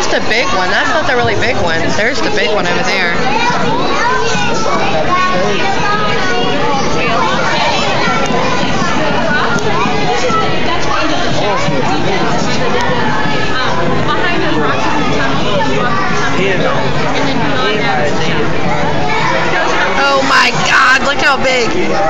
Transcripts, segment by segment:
There's the big one. That's not the really big one. There's the big one over there. Oh my God, look how big.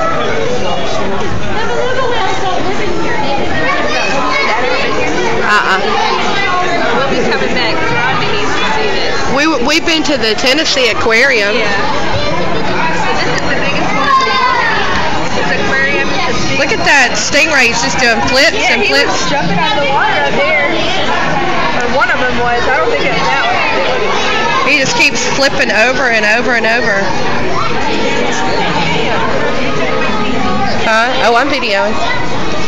We'll be coming back. Rodney needs to see this. We've been to the Tennessee aquarium. Yeah. So this is the biggest one of the world. This aquarium is the Look at that stingray. He's just doing flips and he flips. was jumping out of the water up there. Or one of them was. I don't think it was that one. He just keeps flipping over and over and over. Huh? Oh, I'm videoing.